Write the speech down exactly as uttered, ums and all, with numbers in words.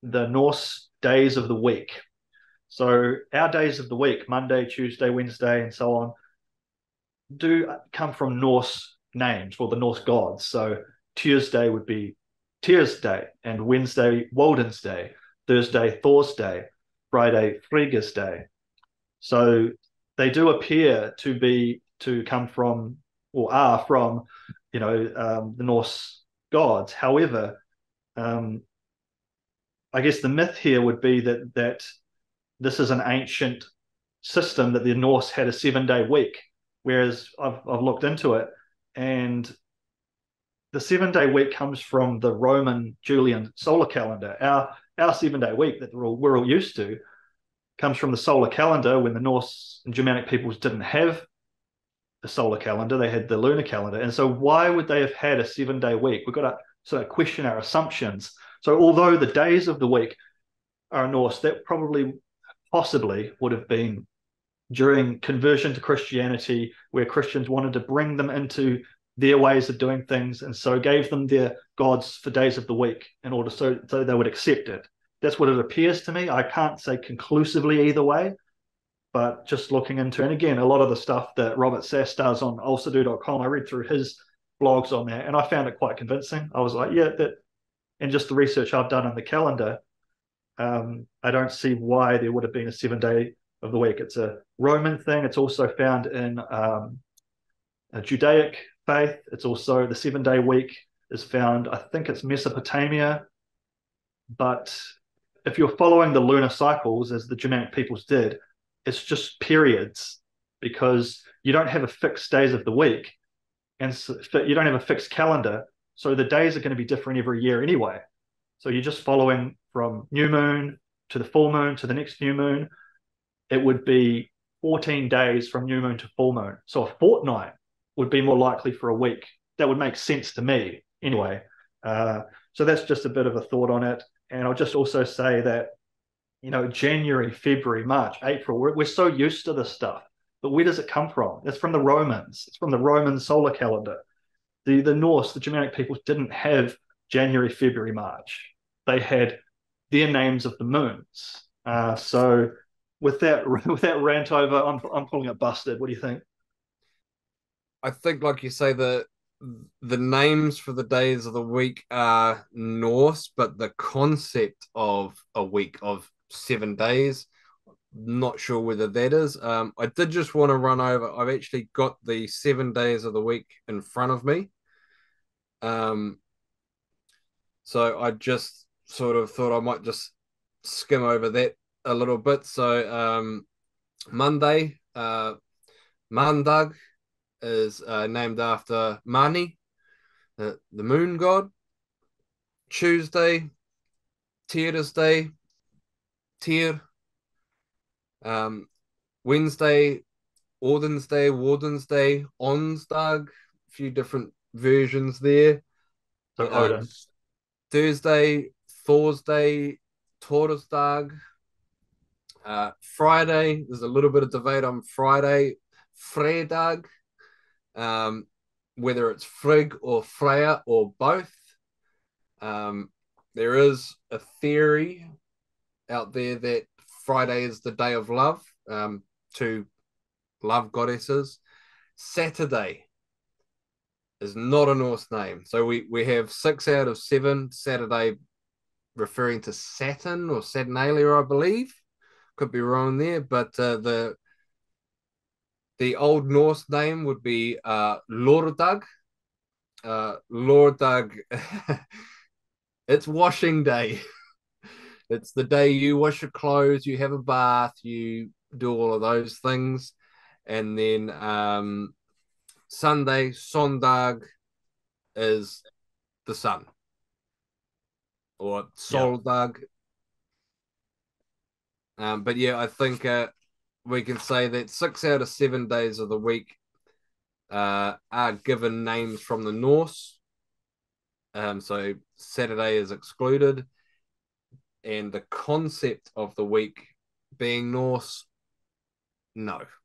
the Norse days of the week. So our days of the week, Monday, Tuesday, Wednesday, and so on, do come from Norse names or the Norse gods. So Tuesday would be Tyr's Day, and Wednesday, Woden's Day, Thursday, Thor's Day, Friday, Frigga's Day. So they do appear to be to come from or are from, you know, um, the Norse gods. However, um, I guess the myth here would be that that this is an ancient system that the Norse had a seven day week, whereas I've I've looked into it, and the seven day week comes from the Roman Julian solar calendar. Our our seven day week that we're all, we're all used to comes from the solar calendar when the Norse and Germanic peoples didn't have the solar calendar, they had the lunar calendar. And so why would they have had a seven day week? We've got to sort of question our assumptions. So although the days of the week are Norse, that probably possibly would have been during conversion to Christianity, where Christians wanted to bring them into their ways of doing things, and so gave them their gods for days of the week in order so, so they would accept it. That's what it appears to me. I can't say conclusively either way, but just looking into, and again, a lot of the stuff that Robert Sass does on ulcerdoo dot com, I read through his blogs on that, and I found it quite convincing. I was like, yeah, that, and just the research I've done on the calendar, um, I don't see why there would have been a seven day of the week. It's a Roman thing. It's also found in um, a Judaic faith. It's also the seven day week is found, I think it's Mesopotamia. But if you're following the lunar cycles as the Germanic peoples did, it's just periods, because you don't have a fixed days of the week, and so you don't have a fixed calendar. So the days are going to be different every year anyway. So you're just following from new moon to the full moon to the next new moon. It would be fourteen days from new moon to full moon. So a fortnight would be more likely for a week. That would make sense to me anyway. Uh, so that's just a bit of a thought on it. And I'll just also say that, you know, January, February, March, April, we're, we're so used to this stuff. But where does it come from? It's from the Romans. It's from the Roman solar calendar. The, the Norse, the Germanic peoples didn't have January, February, March. They had their names of the moons. Uh, so with that with that rant over, I'm I'm calling it busted. What do you think? I think, like you say, the the names for the days of the week are Norse, but the concept of a week of seven days, not sure whether that is. Um, I did just want to run over. I've actually got the seven days of the week in front of me. Um, so I just sort of thought I might just skim over that a little bit. So um, Monday, uh, Mandag is uh, named after Mani, the, the moon god. Tuesday, Tyr's Day, Tyr. Um, Wednesday, Odin's Day, Warden's Day, Onsdag, a few different versions there. So Uh, Odin. Thursday, Thursday, Torsdag. Uh, Friday, there's a little bit of debate on Friday, Fredag, um, whether it's Frig or Freya or both. Um, there is a theory out there that Friday is the day of love, um, to love goddesses. Saturday is not a Norse name. So we, we have six out of seven. Saturday referring to Saturn or Saturnalia, I believe. Could be wrong there, but uh, the the Old Norse name would be uh, Lordag. Uh, Lordag, it's washing day. It's the day you wash your clothes, you have a bath, you do all of those things. And then um, Sunday, Sondag, is the sun, or Yeah. Soldag. Um, but yeah, I think uh, we can say that six out of seven days of the week uh, are given names from the Norse. Um, so Saturday is excluded, and the concept of the week being Norse, no.